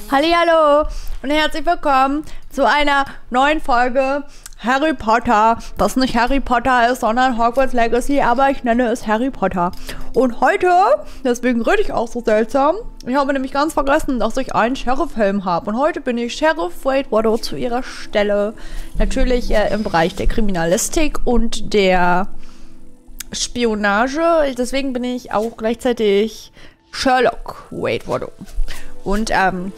Hallihallo und herzlich willkommen zu einer neuen Folge Harry Potter, das nicht Harry Potter ist, sondern Hogwarts Legacy, aber ich nenne es Harry Potter. Und heute, deswegen rede ich auch so seltsam, ich habe nämlich ganz vergessen, dass ich einen Sheriff-Helm habe. Und heute bin ich Sheriff Waitwater zu ihrer Stelle. Natürlich im Bereich der Kriminalistik und der Spionage. Deswegen bin ich auch gleichzeitig Sherlock Waitwater. Und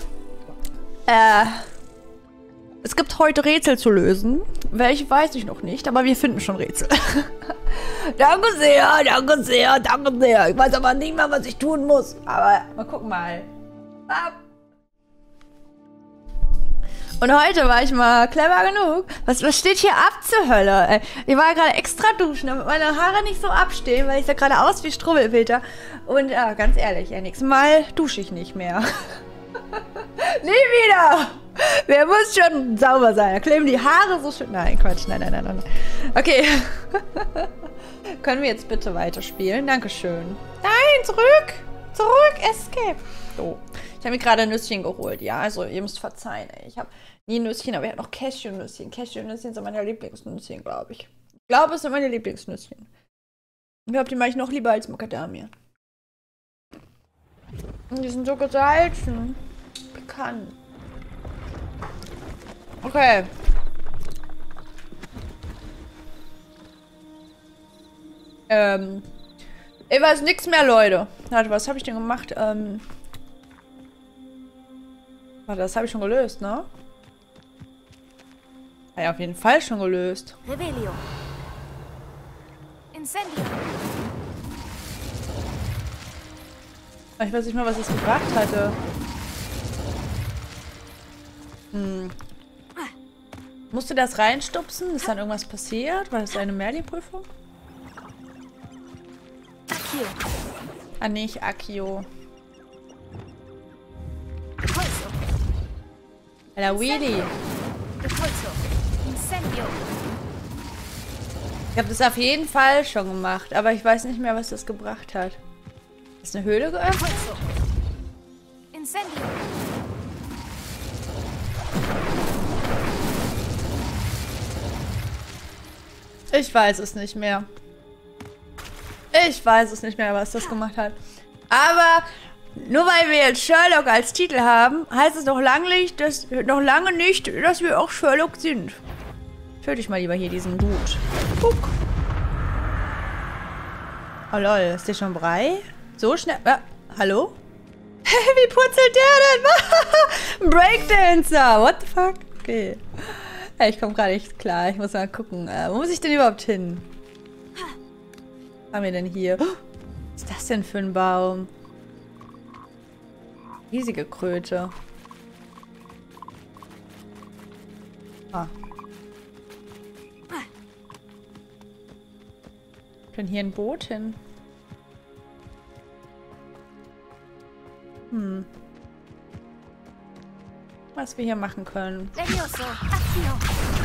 es gibt heute Rätsel zu lösen. Welche weiß ich noch nicht, aber wir finden schon Rätsel. Danke sehr, danke sehr, danke sehr. Ich weiß aber nicht mehr, was ich tun muss. Aber mal gucken mal. Und heute war ich mal clever genug. Was steht hier ab zur Hölle? Ich war gerade extra duschen, damit meine Haare nicht so abstehen, weil ich sah gerade aus wie Struwwelpeter. Und ganz ehrlich, nächstes Mal dusche ich nicht mehr. Nie wieder! Wer muss schon sauber sein? Da kleben die Haare so schön. Nein, Quatsch. Nein. Okay. Können wir jetzt bitte weiterspielen? Dankeschön. Nein, zurück! Zurück! Escape! So. Ich habe mir gerade ein Nüsschen geholt. Ja, also ihr müsst verzeihen. Ey. Ich habe nie Nüsschen, aber ich habe noch Cashew-Nüsschen. Cashew-Nüsschen sind meine Lieblingsnüsschen, glaube ich. Ich glaube, es sind meine Lieblingsnüsschen. Ich glaube, die mache ich noch lieber als Macadamia. Und die sind so gesalzen. Pikant. Okay. Ich weiß nichts mehr, Leute. Warte, was habe ich denn gemacht? Warte, das habe ich schon gelöst, ne? Ja, auf jeden Fall schon gelöst. Revelio. Incendio. Ich weiß nicht mal, was es gebracht hatte. Musste das reinstupsen? Ist dann irgendwas passiert? War das eine Merlin-Prüfung? Accio. Ah, nicht Accio. Repulso. La Wheelie. Repulso. Incendio. Ich habe das auf jeden Fall schon gemacht, aber ich weiß nicht mehr, was das gebracht hat. Ist eine Höhle geöffnet? Repulso. Incendio. Ich weiß es nicht mehr. Ich weiß es nicht mehr, was das gemacht hat. Aber nur weil wir jetzt Sherlock als Titel haben, heißt es noch lange nicht, dass wir auch Sherlock sind. Töte ich mal lieber hier diesen Dude. Guck. Oh lol, ist der schon Brei? So schnell. Hallo? Wie purzelt der denn? Breakdancer! What the fuck? Okay. Ich komme gerade nicht klar. Ich muss mal gucken. Wo muss ich denn überhaupt hin? Was haben wir denn hier? Was ist das denn für ein Baum? Riesige Kröte. Ah. Können hier ein Boot hin? Was wir hier machen können. Levioso. Accio.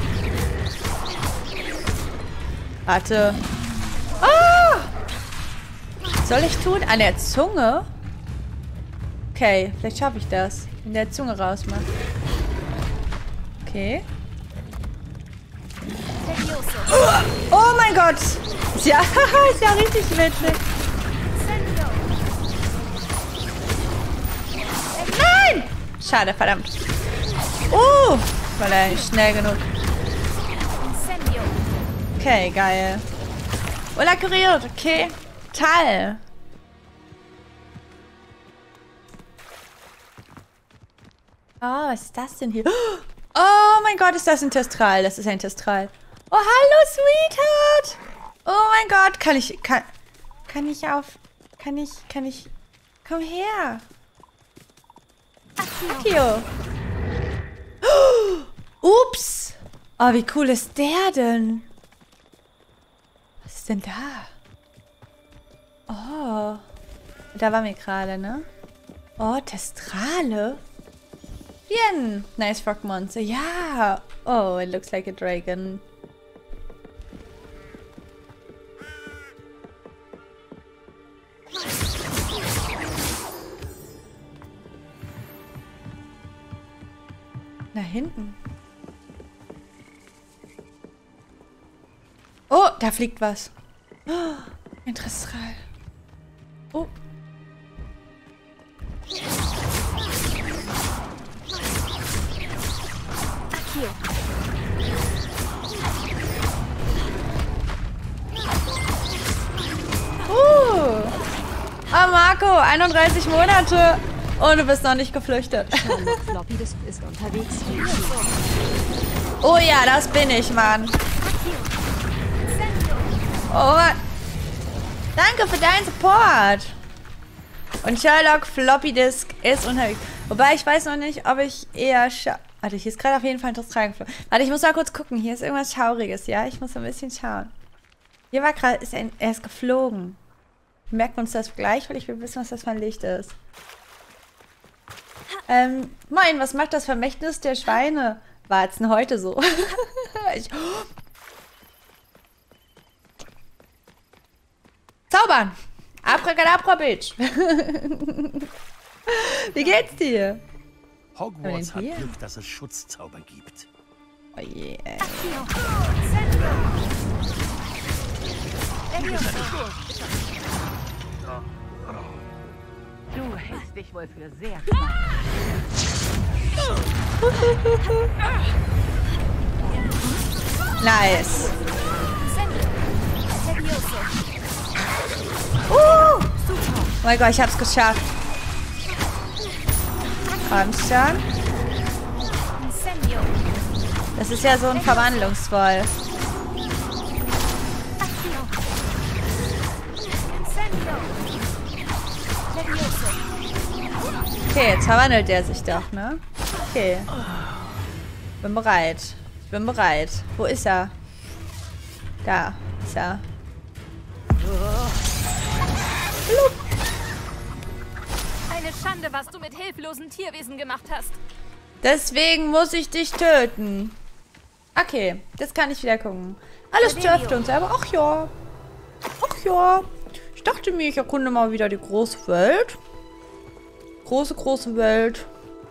Warte. Ah! Was soll ich tun? An der Zunge? Okay, vielleicht schaffe ich das. In der Zunge rausmachen. Okay. Levioso. Oh mein Gott! Ist ja, ist ja richtig witzig. Incendio. Nein! Schade, verdammt. War er nicht schnell genug. Incendio. Okay, geil. Oder kuriert, okay. Toll. Oh, was ist das denn hier? Oh mein Gott, ist das ein Testral? Das ist ein Testral. Oh, hallo, Sweetheart. Oh mein Gott, kann ich komm her. Akio. Ups. Oh, wie cool ist der denn? Was ist denn da? Oh. Da waren wir gerade, ne? Oh, Testrale. Bien. Nice Frog Monster. Ja. Oh, it looks like a dragon. Da hinten. Oh, da fliegt was. Oh, interessant. Oh. Accio. Oh, Marco, 31 Monate. Und du bist noch nicht geflüchtet. Charlotte Floppy ist unterwegs. Oh ja, das bin ich, Mann. Incendio. Oh Mann. Danke für deinen Support. Und Sherlock Floppy Disk ist unterwegs. Wobei ich weiß noch nicht, ob ich eher... Warte, hier ist gerade auf jeden Fall ein Toastreigen. Warte, ich muss mal kurz gucken. Hier ist irgendwas Schauriges, ja? Ich muss ein bisschen schauen. Hier war gerade... Er ist geflogen. Merken wir uns das gleich, weil ich will wissen, was das für ein Licht ist. Moin, was macht das Vermächtnis der Schweinewarzen heute so? Zaubern! Abracadabra, Bitch! Wie geht's dir? Hogwarts hat hier? Glück, dass es Schutzzauber gibt. Oh je. Accio. Incendio. Levioso. Du hältst dich wohl für sehr schwach. Nice. Incendio. Levioso. Oh mein Gott, ich hab's geschafft. Komm schon. Incendio. Das ist ja so ein Verwandlungsvoll. Accio. Incendio. Levioso. Okay, jetzt verwandelt der sich doch, ne? Okay. Bin bereit. Ich bin bereit. Wo ist er? Da ist er. Eine Schande, was du mit hilflosen Tierwesen gemacht hast. Deswegen muss ich dich töten. Okay, das kann ich wieder gucken. Alles dürfte uns selber. Ach ja. Ach ja. Ich dachte mir, ich erkunde mal wieder die große Welt. Große, große Welt.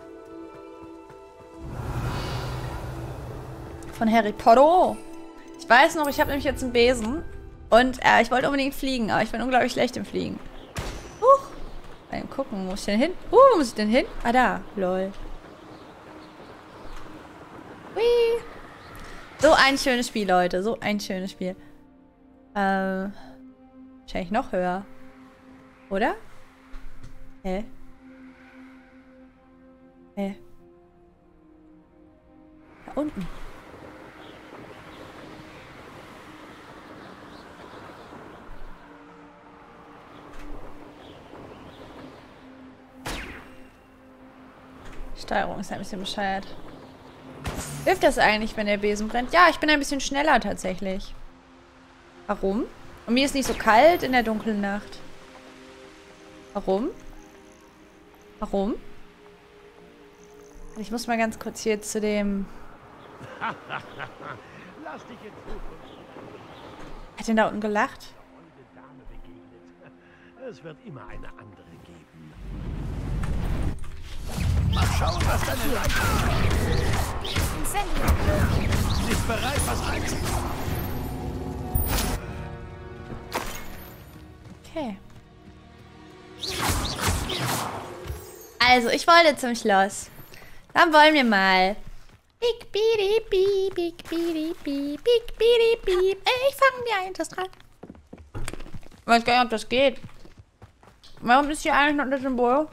Von Harry Potter. Ich weiß noch, ich habe nämlich jetzt einen Besen. Und ich wollte unbedingt fliegen, aber ich bin unglaublich schlecht im Fliegen. Mal gucken, wo muss ich denn hin? Wo muss ich denn hin? Ah, da. Lol. Hui. So ein schönes Spiel, Leute. So ein schönes Spiel. Wahrscheinlich noch höher. Oder? Hä? Hä? Da unten. Steuerung ist ein bisschen bescheuert. Hilft das eigentlich, wenn der Besen brennt? Ja, ich bin ein bisschen schneller tatsächlich. Warum? Und mir ist nicht so kalt in der dunklen Nacht. Warum? Warum? Ich muss mal ganz kurz hier zu dem... Lass dich in Zukunft Hat denn da unten gelacht? eine Dame begegnet. Es wird immer eine andere geben. Mal schauen, was deine Leiche Incendio. ist. Bereit, was einzugehen. Okay. Also, ich wollte zum Schloss. Dann wollen wir mal. Big bidi bi, big bidi bi, big bidi bi. Ich fange mir ein, das dran. Ich weiß gar nicht, ob das geht. Warum ist hier eigentlich noch das Symbol?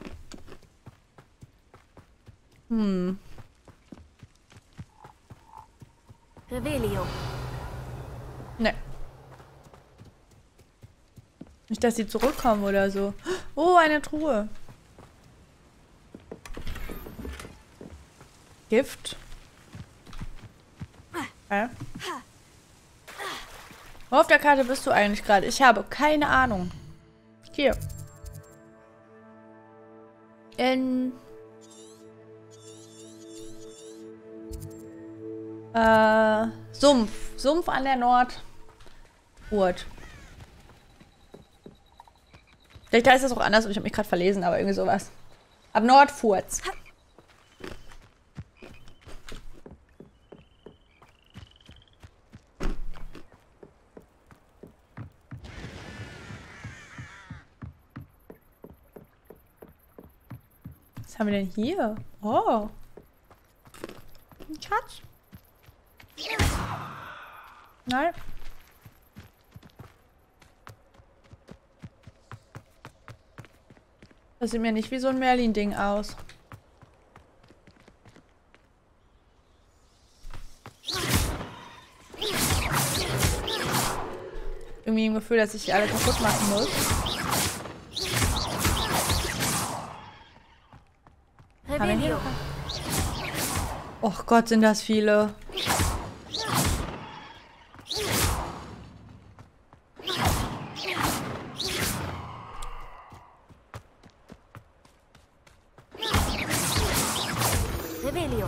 Revelio. Ne. Nicht, dass sie zurückkommen oder so. Oh, eine Truhe. Gift. Wo auf der Karte bist du eigentlich gerade? Ich habe keine Ahnung. Hier. In... Sumpf. Sumpf an der Nordfurt. Vielleicht heißt das auch anders und ich habe mich gerade verlesen, aber irgendwie sowas. Ab Nordfurz. Was haben wir denn hier? Oh. Ein Schatz. Nein. Das sieht mir nicht wie so ein Merlin-Ding aus. Irgendwie ein Gefühl, dass ich die alle kaputt machen muss. Rebellion. Och Gott, sind das viele. Rebellion.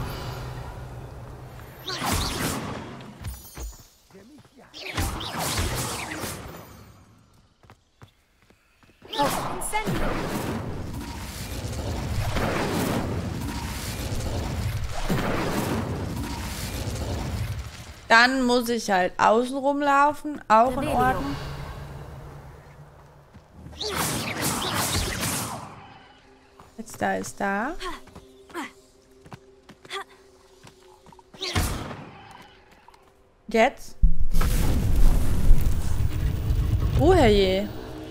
Incendio. Dann muss ich halt außen rumlaufen, auch in Ordnung. Jetzt da ist da. Jetzt? Oh herrje.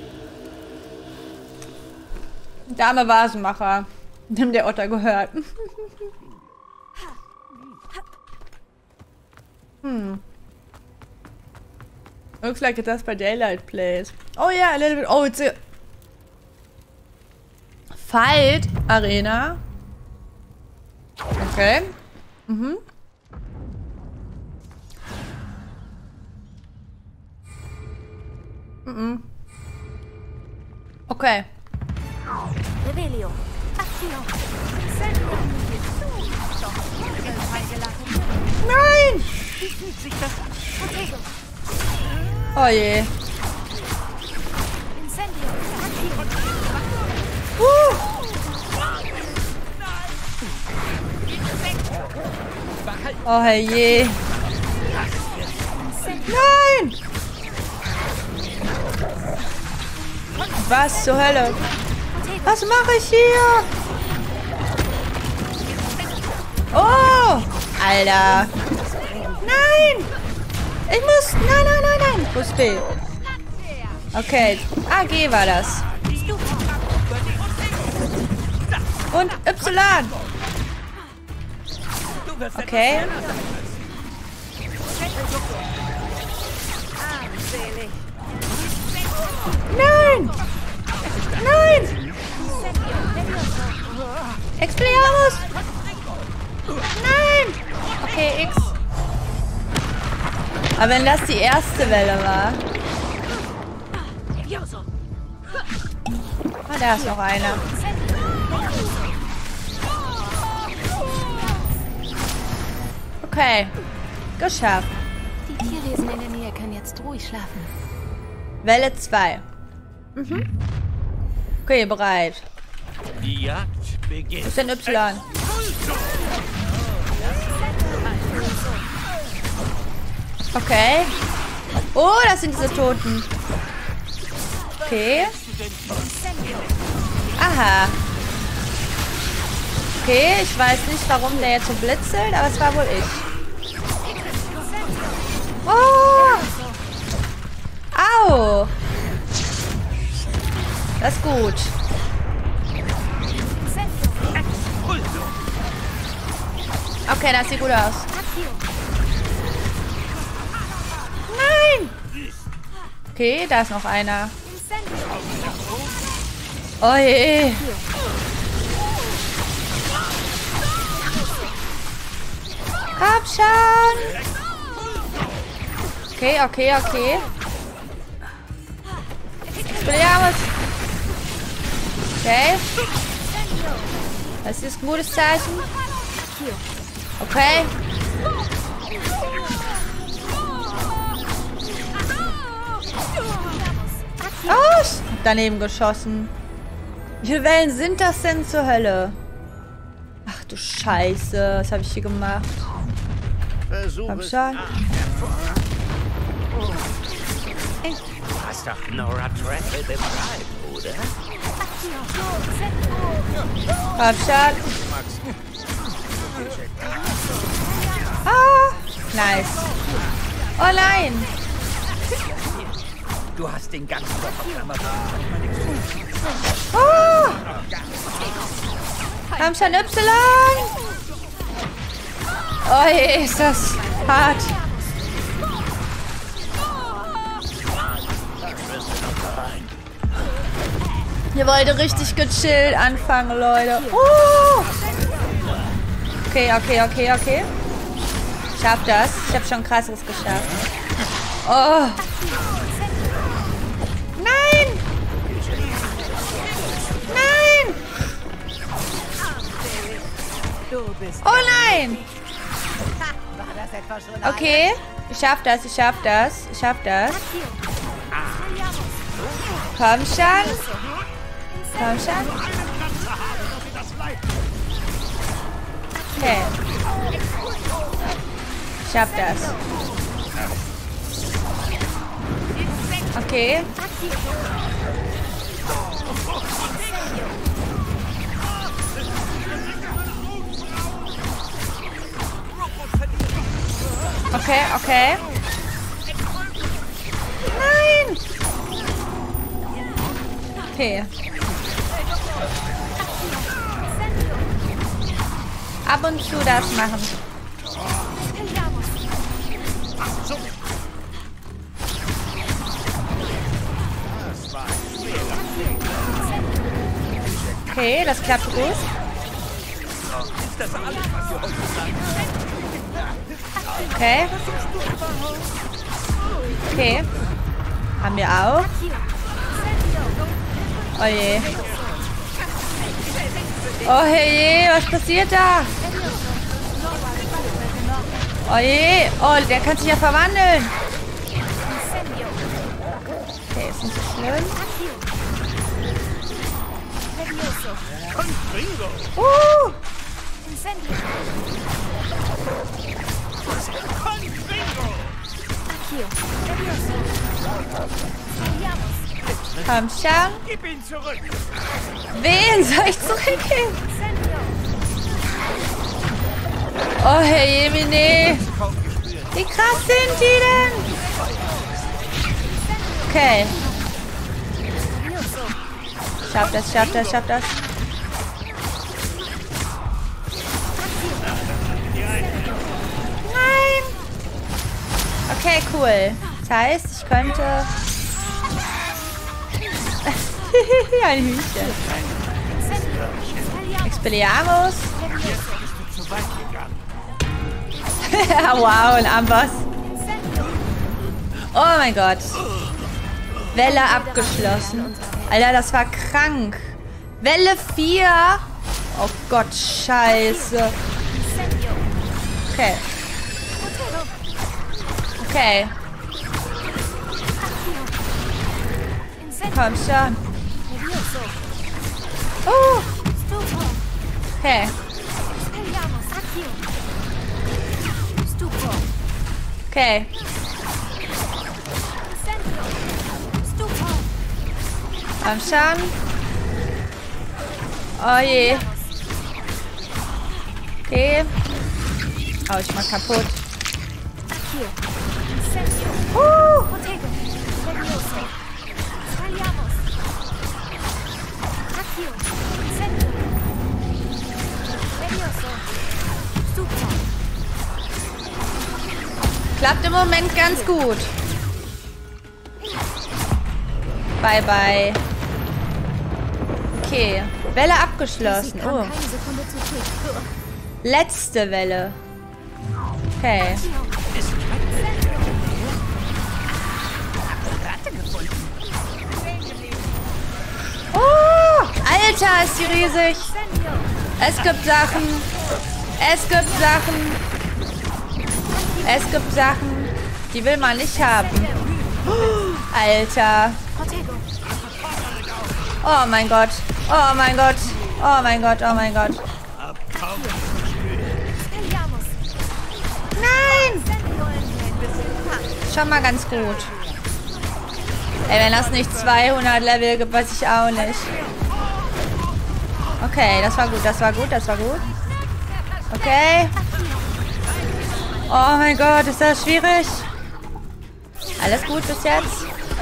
Der arme Vasenmacher, dem der Otter gehört. Looks like it does by daylight, please. Oh yeah, a little bit. Oh, it's a Fight Arena. Okay. Mhm. Mhm. Okay. Rebellion. Aktion. Incendio. Nein! Wie fühlt sich das an? Protego. Oh je. Incendio. Aktion. Oh herrje. Nein! Was zur Hölle? Was mache ich hier? Oh! Alter. Nein! Ich muss... Nein, nein, nein, nein. Wo ist B? Okay. AG war das. Und Y. Okay. Nein! Nein! Expelliarmus! Nein! Okay, X. Aber wenn das die erste Welle war. Ah, da ist noch einer. Okay. Geschafft. Die Tierwesen in der Nähe können jetzt ruhig schlafen. Welle 2. Mhm. Okay, bereit. Die Jagd beginnt. Wo ist denn Y? Okay. Oh, das sind diese Toten. Okay. Aha. Okay, ich weiß nicht, warum der jetzt so blitzelt, aber es war wohl ich. Oh! Au! Das ist gut. Okay, das sieht gut aus. Nein! Okay, da ist noch einer. Oh je. Komm schon! Okay, okay, okay. Expelliarmus. Okay. Das ist ein gutes Zeichen. Okay. Oh, ich hab daneben geschossen. Wie viele Wellen sind das denn zur Hölle? Ach du Scheiße, was habe ich hier gemacht? Komm schon. Du hast doch Nora Trample befreit, oder? Komm schon. Ah, nice. Oh nein. Du hast den ganzen Tag Oh. Komm schon, Y. Oh je, ist das hart. Ihr wollt richtig gechillt anfangen, Leute. Okay. Ich schaff das. Ich habe schon krasseres geschafft. Oh. Nein! Nein! Oh nein! Okay. Ich schaff das. Komm schon. Okay. Ich schaff das. Okay. Okay. Nein! Okay. Ab und zu das machen. Okay, das klappt gut. Okay. Okay. Haben wir auch. Oh je. Oh je, was passiert da? Oh je. Oh, der kann sich ja verwandeln. Okay, ist nicht so schlimm. Komm schon. Gib ihn zurück. Wen soll ich zurückgeben? Oh, Herr Jemine. Wie krass sind die denn? Okay. Schaff das. Nein. Okay, cool. Das heißt, ich könnte... Ein Hühnchen. Expelliarmus. Wow, ein Amboss. Oh mein Gott. Welle abgeschlossen. Alter, das war krank. Welle 4. Oh Gott, scheiße. Okay. Komm schon. Oh. Okay. Okay. Komm schon. Oh je. Okay. Hau ich mal kaputt. Klappt im Moment ganz gut. Bye, bye. Okay. Welle abgeschlossen. Oh. Letzte Welle. Okay. Oh, Alter, ist die riesig. Es gibt Sachen. Die will man nicht haben. Alter. Oh mein Gott. Nein! Schon mal ganz gut. Ey, wenn das nicht 200 Level gibt, weiß ich auch nicht. Okay, das war gut, das war gut, das war gut. Okay. Oh mein Gott, ist das schwierig. Alles gut bis jetzt.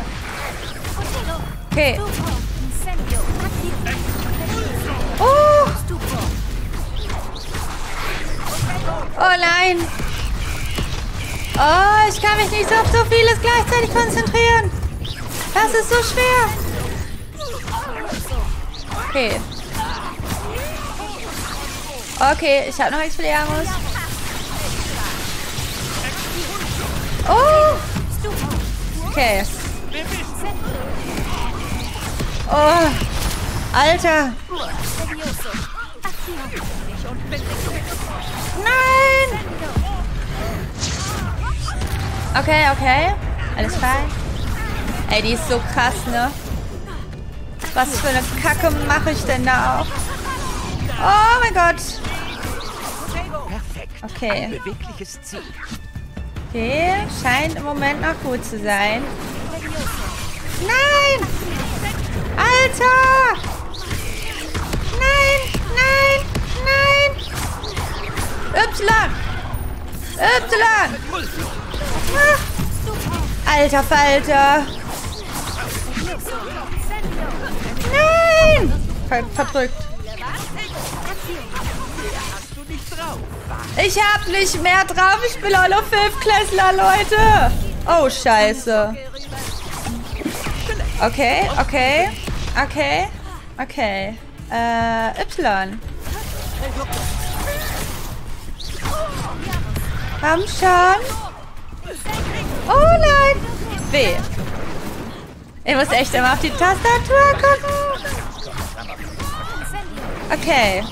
Okay. Oh! Oh nein! Oh, ich kann mich nicht so auf so vieles gleichzeitig konzentrieren. Das ist so schwer. Okay. Okay, ich habe noch Expelliarmus. Oh! Okay. Oh! Alter! Nein! Okay, okay. Alles fein. Ey, die ist so krass, ne? Was für eine Kacke mache ich denn da auch? Oh mein Gott! Okay. Bewegliches Ziel. Okay, scheint im Moment noch gut zu sein. Nein! Alter! Nein! Nein! Nein! Y! Y! Ah. Alter Falter! Nein! Verdrückt. Ich hab nicht mehr drauf. Ich bin auch noch 5-Klässler, Leute. Oh, scheiße. Okay, okay. Okay. Okay. Y. Komm schon. Oh nein. W. Ich muss echt immer auf die Tastatur gucken. Okay.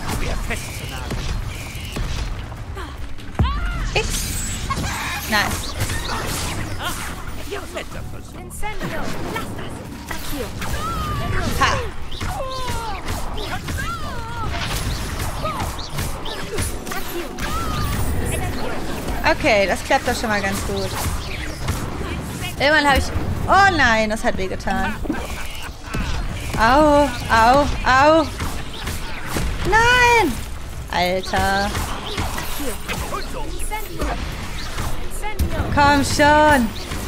X. Nice. Ha. Okay, das klappt doch schon mal ganz gut. Irgendwann habe ich... Oh nein, das hat wehgetan. Au, au, au. Nein! Alter. Komm schon.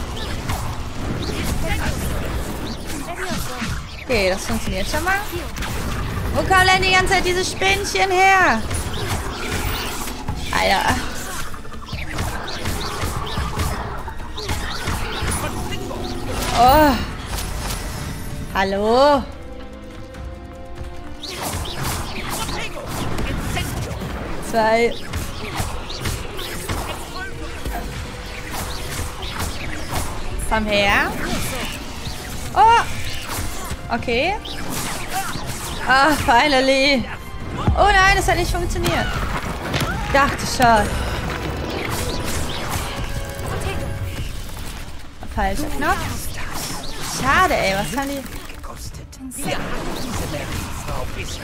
Okay, das funktioniert schon mal. Wo kommen denn die ganze Zeit diese Spinnchen her? Alter. Oh. Hallo. Zwei. Komm her. Oh. Okay. Ah, finally. Oh nein, das hat nicht funktioniert. Dachte schon. Falscher Knopf. Schade, ey. Was haben die... Ja, diese Frau ist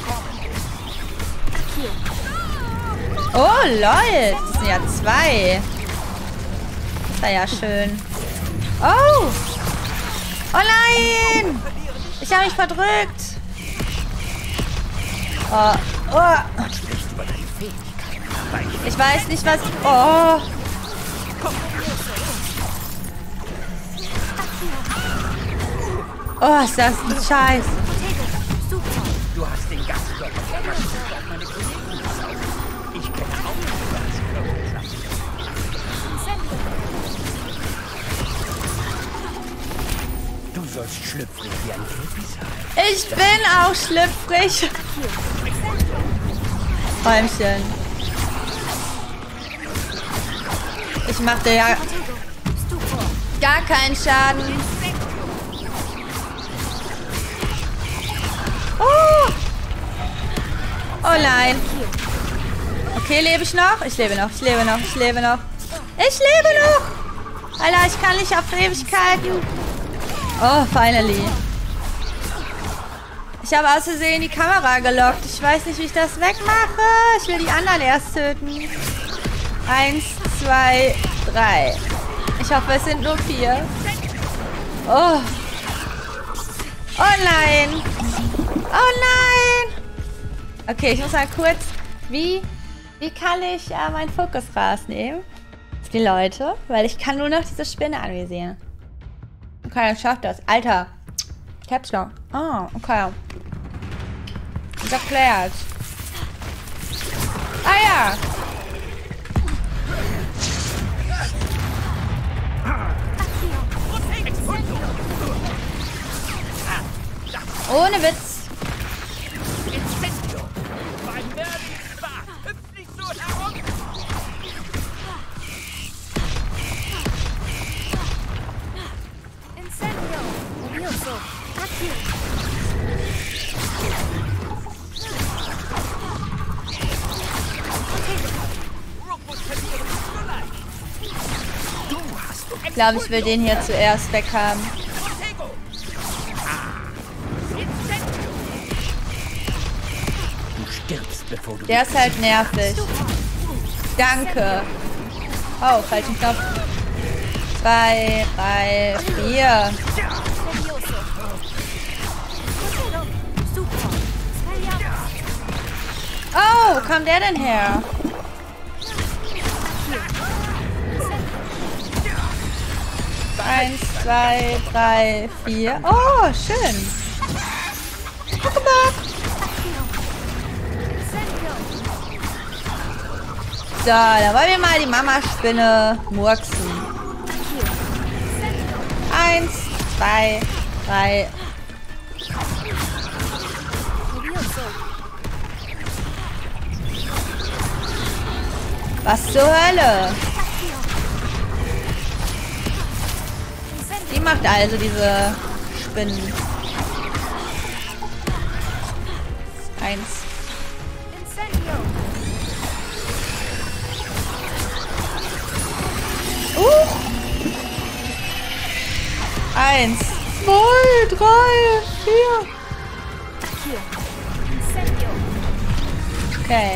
gekommen. Oh, lol. Das sind ja 2. Das war ja schön. Oh. Oh nein. Ich habe mich verdrückt. Oh. Oh. Ich weiß nicht, was... Oh. Oh, ist das ein Scheiß. Du hast den Gastkörper. Ich kenne auch den Gastkörper. Du sollst schlüpfrig wie ein Käfig sein. Ich bin auch schlüpfrig. Räumchen. Ich mache dir ja gar keinen Schaden. Oh. Oh nein. Okay, lebe ich noch? Ich lebe noch, ich lebe noch, ich lebe noch. Ich lebe noch! Alter, ich kann nicht auf Ewigkeiten. Oh, finally. Ich habe aus Versehen die Kamera gelockt. Ich weiß nicht, wie ich das wegmache. Ich will die anderen erst töten. 1, 2, 3. Ich hoffe, es sind nur 4. Oh. Oh nein. Oh nein. Okay, ich muss mal kurz... Wie kann ich meinen Fokus rausnehmen? Auf die Leute, weil ich kann nur noch diese Spinne anvisieren. Okay, dann schafft das. Alter. Caps Lock. Ah, okay. Ist erklärt. Ah ja. Ohne Witz. Ich glaube, ich will den hier zuerst weghaben. Du stirbst, bevor du... Der ist halt nervig. Danke. Oh, falschen Knopf. 2, 3, 4. Oh, wo kam der denn her? Eins, 2, 3, 4. Oh, schön. So, dann wollen wir mal die Mama-Spinne murksen. 1, 2, 3. Was zur Hölle? Die macht also diese Spinnen. 1. 1, 2, 3, 4. Okay.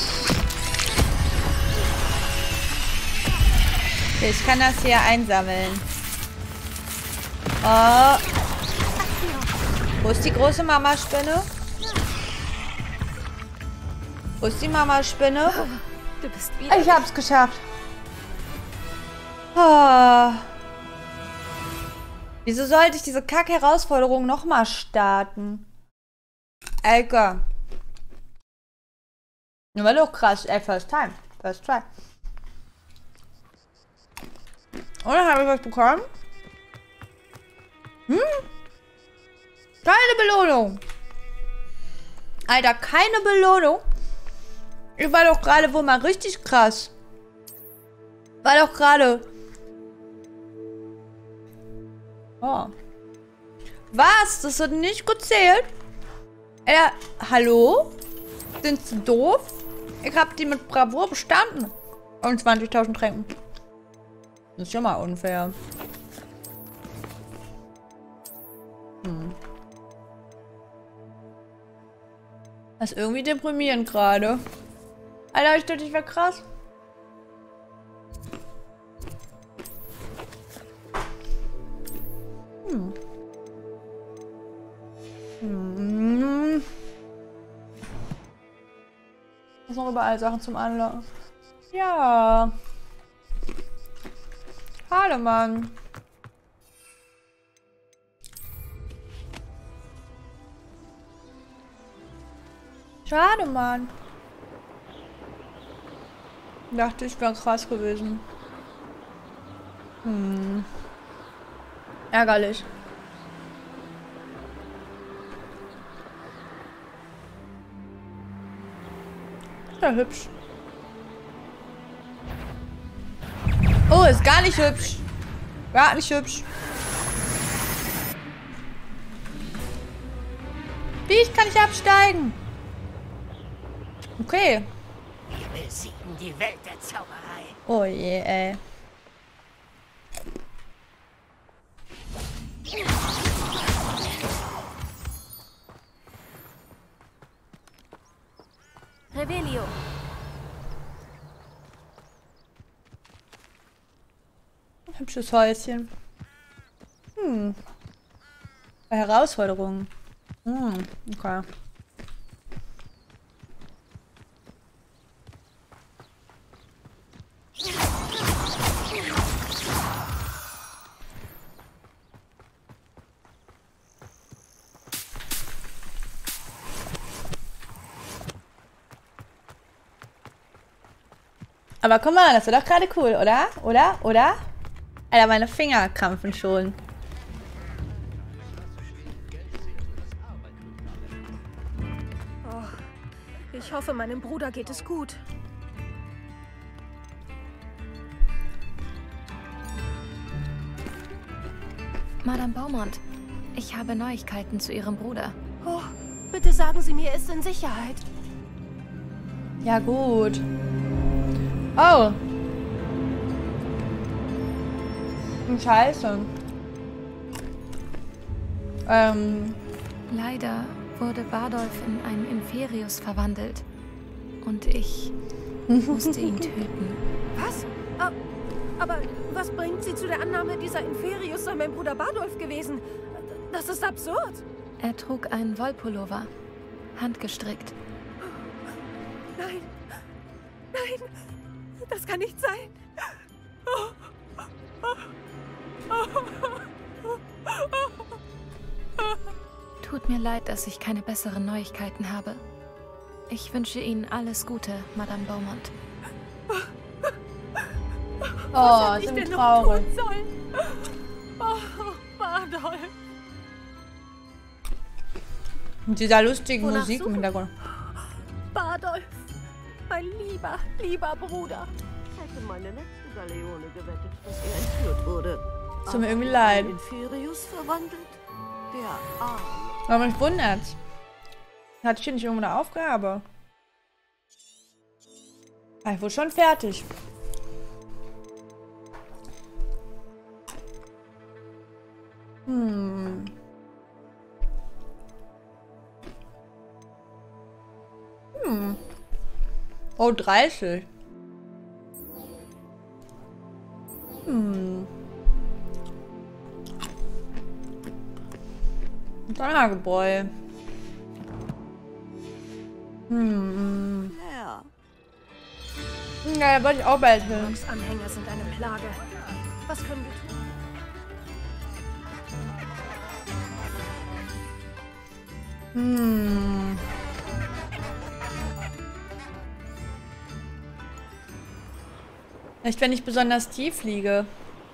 Okay, ich kann das hier einsammeln. Oh. Wo ist die große Mama-Spinne? Wo ist die Mama-Spinne? Du bist wieder. Ich hab's geschafft. Oh. Wieso sollte ich diese Kack-Herausforderung nochmal starten? Alter. Das war doch krass. Ey, first time. First try. Und dann habe ich was bekommen. Keine Belohnung. Alter, keine Belohnung. Ich war doch gerade wohl mal richtig krass. War doch gerade... Oh. Was? Das hat nicht gezählt? Hallo? Sind Sie doof? Ich hab die mit Bravour bestanden. Und 20.000 Tränken. Das ist schon mal unfair. Das ist irgendwie deprimierend gerade. Alter, ich dachte, ich wäre krass. Ist noch überall Sachen zum Anlassen. Ja. Hallo, Mann. Schade, Mann. Dachte, ich wäre krass gewesen. Ärgerlich. Ist ja hübsch. Oh, ist gar nicht hübsch. Gar nicht hübsch. Wie ich kann nicht absteigen? Okay. Wir besiegen die Welt der Zauberei. Oh je, ey. Revelio. Hübsches Häuschen. Herausforderungen. Okay. Aber guck mal, das war doch gerade cool, oder? Oder? Alter, meine Finger krampfen schon. Oh, ich hoffe, meinem Bruder geht es gut. Madame Beaumont, ich habe Neuigkeiten zu Ihrem Bruder. Oh, bitte sagen Sie mir, er ist in Sicherheit. Ja, gut. Oh. Scheiße. Leider wurde Bardolph in einen Inferius verwandelt. Und ich musste ihn töten. Was? Aber was bringt Sie zu der Annahme, dieser Inferius sei mein Bruder Bardolph gewesen? Das ist absurd. Er trug einen Wollpullover, handgestrickt. Nein, nein, das kann nicht sein. Tut mir leid, dass ich keine besseren Neuigkeiten habe. Ich wünsche Ihnen alles Gute, Madame Beaumont. Oh, ich bin traurig. Oh, Bardolph. Mit dieser lustigen Wonach Musik im suchen? Hintergrund. Bardolph, mein lieber Bruder. Ich hätte meine letzte Galeone gewettet, dass er entführt wurde. Tut mir irgendwie leid. Inferius verwandelt? Der Arme. Aber mich wundert. Hatte ich hier nicht irgendwo eine Aufgabe? Ich wurde schon fertig. Oh, 30. Donnergebräu. Ja. Ja, da wollte ich auch bald hin. Docs Anhänger sind eine Plage. Was können wir tun? Echt, wenn ich besonders tief liege.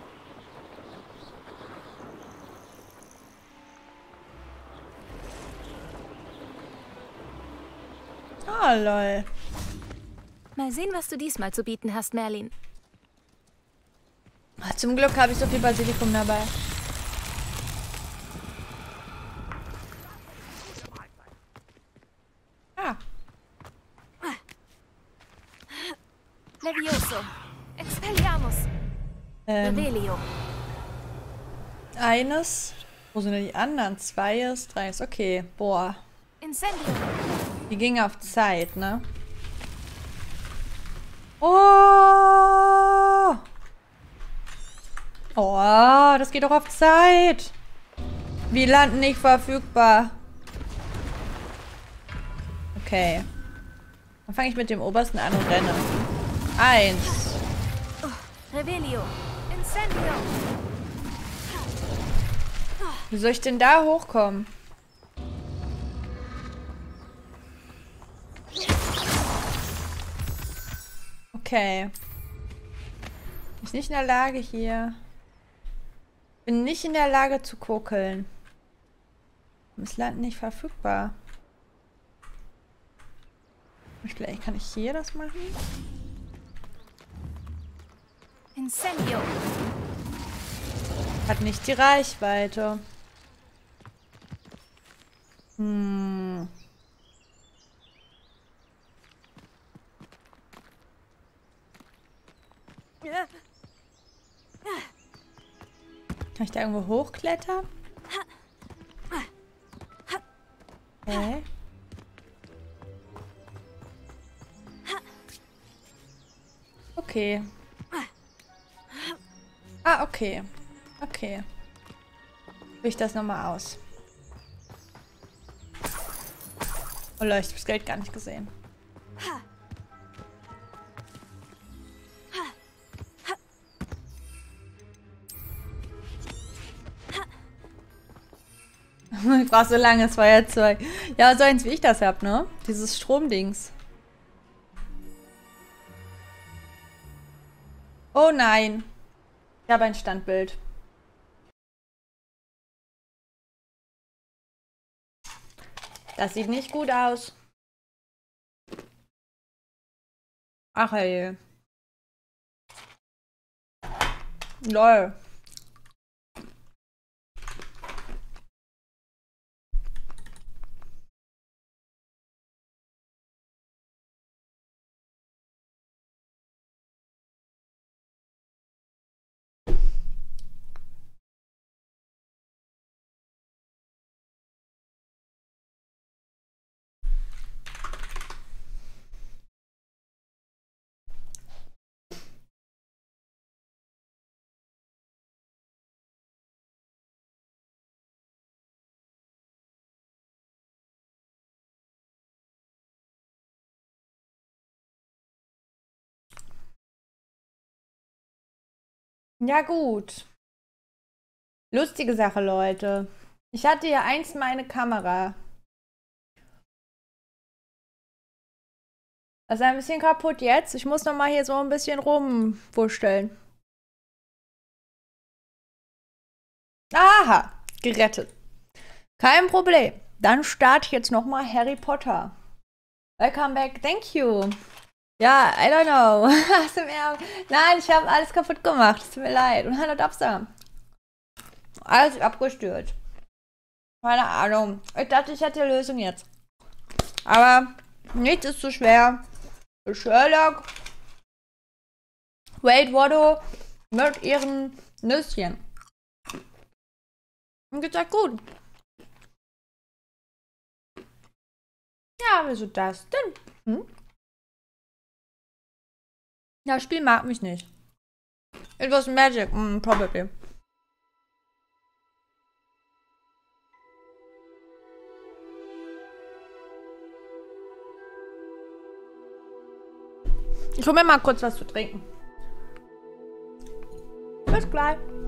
Ah, lol. Mal sehen, was du diesmal zu bieten hast, Merlin. Ach, zum Glück habe ich so viel Basilikum dabei. Ah. Levioso. Expelliarmus. Revelio. Eines. Wo sind denn die anderen? 2 ist, 3 ist. Okay. Boah. Incendio. Die ging auf Zeit, ne? Oh! Oh, das geht doch auf Zeit. Wie landen nicht verfügbar. Okay. Dann fange ich mit dem obersten an und renne. 1. Revelio. Incendio. Wie soll ich denn da hochkommen? Okay. Bin ich nicht in der Lage hier. Bin nicht in der Lage zu kokeln. Das Land nicht verfügbar. Vielleicht kann ich hier das machen. Incendio. Hat nicht die Reichweite. Hm. Kann ich da irgendwo hochklettern? Okay. Okay. Ah, okay. Okay. Führe ich das nochmal aus. Oh Leute, ich habe das Geld gar nicht gesehen. Ich brauche so lange, es war ja 2. Ja, so eins wie ich das hab, ne? Dieses Stromdings. Oh nein. Ich habe ein Standbild. Das sieht nicht gut aus. Ach ey. Lol. Ja gut. Lustige Sache, Leute. Ich hatte ja einst meine Kamera. Das ist ein bisschen kaputt jetzt. Ich muss noch mal hier so ein bisschen rumwurschteln. Aha, gerettet. Kein Problem. Dann starte ich jetzt noch mal Harry Potter. Welcome back. Thank you. Ja, I don't know. Nein, ich habe alles kaputt gemacht. Es tut mir leid. Und hallo Dubster. Alles abgestürzt. Keine Ahnung. Ich dachte, ich hätte die Lösung jetzt. Aber nichts ist so schwer. Sherlock, Wade Watto mit ihren Nüsschen. Und gesagt, gut. Ja, wieso das denn? Hm? Das Spiel mag mich nicht. It was magic, probably. Ich hol mir mal kurz was zu trinken. Bis gleich.